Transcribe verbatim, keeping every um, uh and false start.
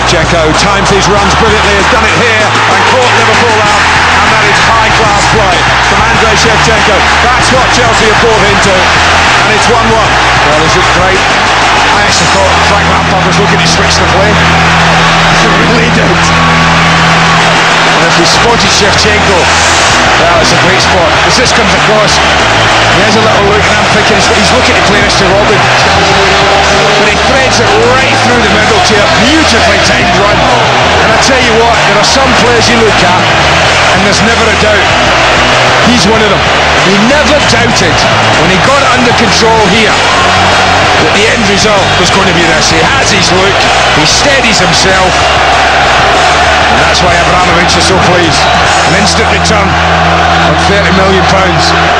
Shevchenko times these runs brilliantly, has done it here and caught Liverpool out, and that is high-class play from Andrei Shevchenko. That's what Chelsea have bought into, and it's one one. Well, is it great? I actually thought Frank Lampard was looking to switch the play. He really did. And if he spotted Shevchenko, well, it's a great spot. As this comes across, he has a little look, and I'm thinking he's, he's looking to play this to Robin. But he threads it right through the middle to a beautifully timed run. And I tell you what, there are some players you look at, and there's never a doubt. He's one of them. He never doubted when he got it under control here that the end result was going to be this. He has his look, he steadies himself, and that's why Abramovich is so pleased. An instant return on thirty million pounds.